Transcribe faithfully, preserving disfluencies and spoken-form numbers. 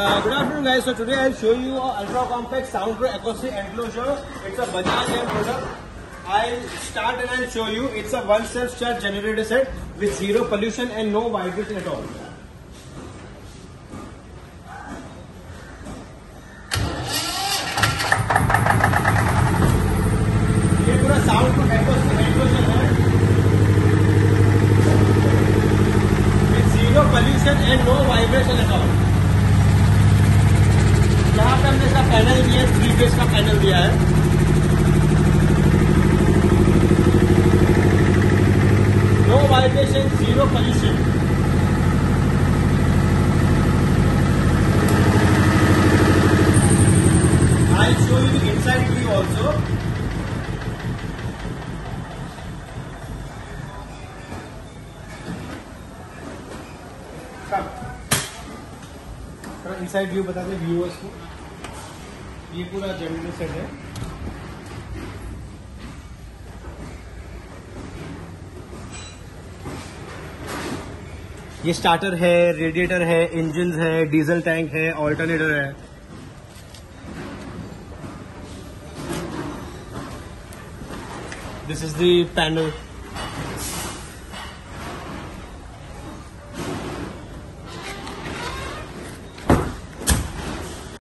Uh, good afternoon guys, so today I'll show you a ultra compact soundproof acoustic enclosure. It's a Bajaj M product. I'll start and I'll show you. It's a one self charge generator set with zero pollution and no vibration at all. ये पूरा soundproof acoustic enclosure है with zero pollution and no vibration at all. यहाँ पे हमने इसका panel दिया है, three phase का पैनल दिया है। No vibration, zero pollution. I show you the inside view also. Inside view बता दें व्यूअर्स को। ये पूरा जनरेटर सेट है। ये स्टार्टर है, रेडिएटर है, इंजन है, डीजल टैंक है, ऑल्टरनेटर है। This is the panel.